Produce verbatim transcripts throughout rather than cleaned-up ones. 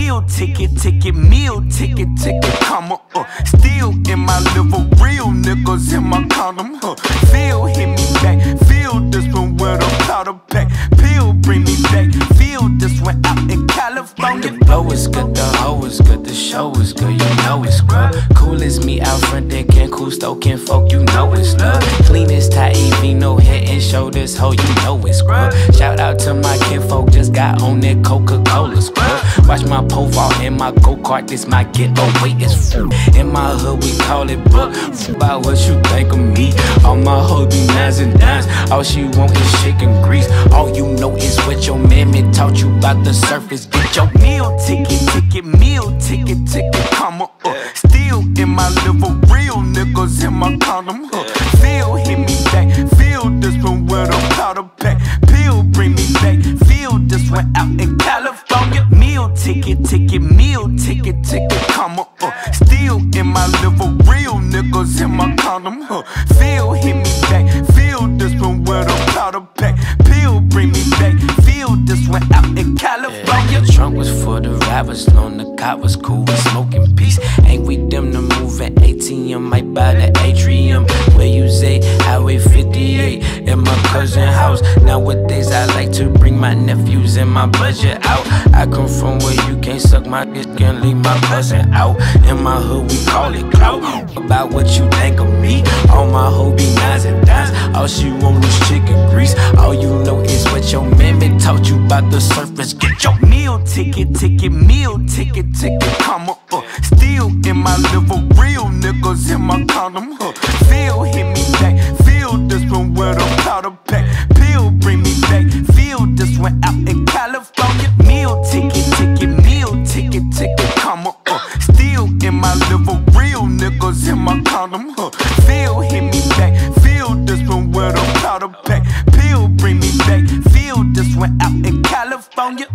Meal ticket, ticket, meal ticket, ticket, comma, uh. Still in my liver, real niggas in my condom, huh. Feel hit me back, feel this one with a powder pack. Pill bring me back, feel this one out in California. The flow is good, the hoe is good, the show is good, you know it's scrub. Cool as me out front, then can cool stoking folk, you know it's love. Clean as Taivy, no head and shoulders, ho, you know it's scrub. Shout out to my kinfolk, just got on that Coca-Cola scrub. Watch my pole vault in my go-kart, this my getaway is full. In my hood we call it book, about what you think of me. All my hoes be nines and dimes, all she want is chicken grease. All you know is what your mammy taught you about the surface. Get your meal ticket, ticket, meal ticket, ticket, comma, uh. Still in my liver, real niggas in my condom, huh. Feel hit me back, feel this one with a powder pack. Pill bring me back, feel this one out in California. Meal ticket, ticket, meal ticket, ticket, comma, uh. Still in my liver, real niggas in my condom, huh. Feel hit me back, feel this one with a powder pack. Pill bring me back, feel this one out in California. Yeah, the trunk was for the rappers, known the cop was cool, we smoking peace. Ain't we them to move at A T M, might buy the atrium. Where you say, Highway fifty-eight, in my cousin house. Nowadays I like to bring my nephews and my budget out. I come from where you can't suck my dick and leave my cousin out. In my hood we call it clout, about what you think of me. All my hoes be nines and dimes, all she want is chicken grease. All you know is what your mammy taught you about the surface. Get your meal ticket, ticket, meal ticket, ticket, comma, uh. Still in my liver, real niggas in my condom, huh. Feel hit me back, feel this one with a powder pack. Pill bring me back, feel this one out in California. Meal ticket, ticket, meal ticket, ticket, comma, uh. Still in my liver, real niggas in my condom, huh. Feel hit me back, feel this one with a powder pack. Pill bring me back, feel this one out in California.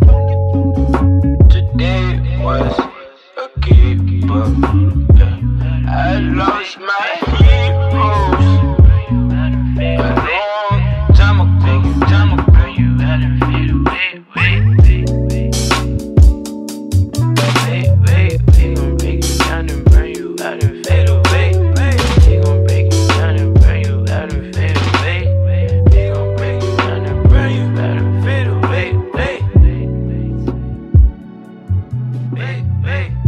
Today was a keeper. I lost my heroes a long time ago. Time ago, you had to fade away. Wait, wait, wait, we gon' break you down and burn you out and fade away. We gon' break you down and burn you out and fade away. We gon' break you down and burn you out and fade away. Wait, wait, wait.